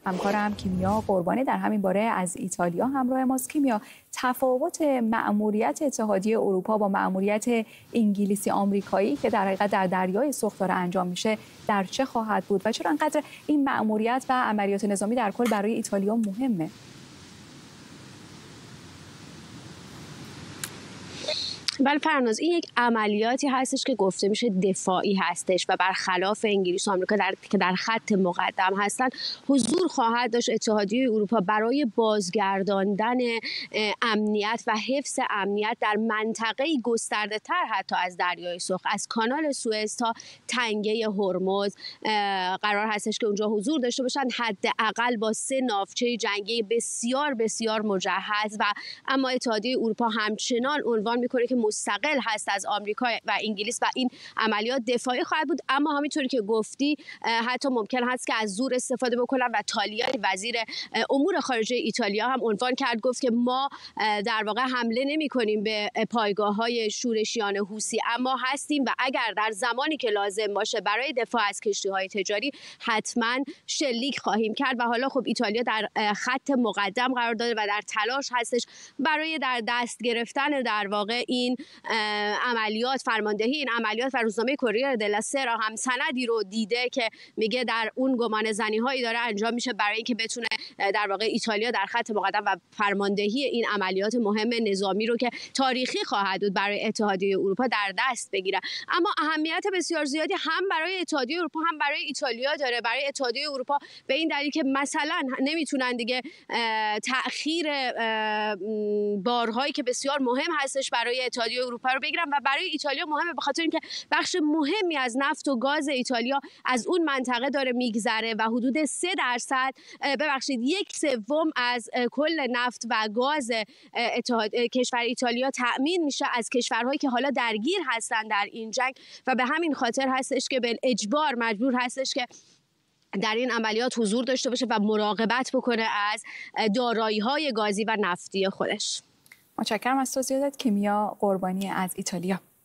همکارم کیمیا قربانی در همین باره از ایتالیا همراه ماست. کیمیا، تفاوت مأموریت اتحادیه اروپا با مأموریت انگلیسی آمریکایی که در حقیقت در دریای سرخ داره انجام میشه در چه خواهد بود و چرا انقدر این مأموریت و عملیات نظامی در کل برای ایتالیا مهمه؟ بله فرناز، این یک عملیاتی هستش که گفته میشه دفاعی هستش و برخلاف انگلیس و آمریکا که در خط مقدم هستن، حضور خواهد داشت اتحادیه اروپا برای بازگرداندن امنیت و حفظ امنیت در منطقه گسترده تر حتی از دریای سرخ، از کانال سوئز تا تنگه هرمز قرار هستش که اونجا حضور داشته باشن، حداقل با 3 ناوچه جنگی بسیار بسیار مجهز. و اما اتحادیه اروپا همچنان عنوان میکنه که مستقل هست از آمریکا و انگلیس و این عملیات دفاعی خواهد بود. اما همینطوری که گفتی حتی ممکن هست که از زور استفاده بکنن و تالیانی وزیر امور خارجه ایتالیا هم عنوان کرد، گفت که ما در واقع حمله نمی‌کنیم به پایگاه‌های شورشیان حوثی، اما هستیم و اگر در زمانی که لازم باشه برای دفاع از کشتی‌های تجاری حتما شلیک خواهیم کرد. و حالا خب ایتالیا در خط مقدم قرار داده و در تلاش هستش برای در دست گرفتن در واقع این عملیات، فرماندهی این عملیات. و روزنامه کوریر دلا سرا هم سندی رو دیده که میگه در اون گمان زنی هایی داره انجام میشه برای اینکه بتونه در واقع ایتالیا در خط مقدم و فرماندهی این عملیات مهم نظامی رو که تاریخی خواهد بود برای اتحادیه اروپا در دست بگیره. اما اهمیت بسیار زیادی هم برای اتحادیه اروپا هم برای ایتالیا داره. برای اتحادیه اروپا به این دلیل که مثلا نمیتونن دیگه تأخیر بارهایی که بسیار مهم هستش برای اتحادیه اروپا رو بگیرن، و برای ایتالیا مهمه به خاطر اینکه بخش مهمی از نفت و گاز ایتالیا از اون منطقه داره میگذره و حدود 3% ببخشید 1/3 از کل نفت و گاز کشور ایتالیا تأمین میشه از کشورهایی که حالا درگیر هستن در این جنگ. و به همین خاطر هستش که به اجبار مجبور هستش که در این عملیات حضور داشته باشه و مراقبت بکنه از دارایی‌های گازی و نفتی خودش. متشکرم از توضیحات کیمیا قربانی از ایتالیا.